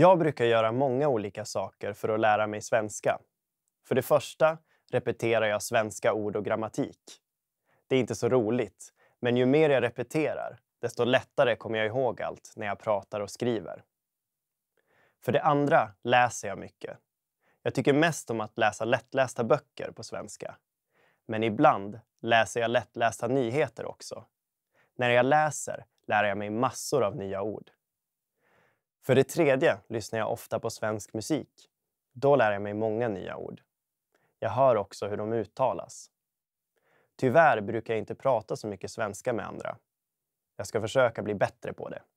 Jag brukar göra många olika saker för att lära mig svenska. För det första repeterar jag svenska ord och grammatik. Det är inte så roligt, men ju mer jag repeterar, desto lättare kommer jag ihåg allt när jag pratar och skriver. För det andra läser jag mycket. Jag tycker mest om att läsa lättlästa böcker på svenska. Men ibland läser jag lättlästa nyheter också. När jag läser lär jag mig massor av nya ord. För det tredje lyssnar jag ofta på svensk musik. Då lär jag mig många nya ord. Jag hör också hur de uttalas. Tyvärr brukar jag inte prata så mycket svenska med andra. Jag ska försöka bli bättre på det.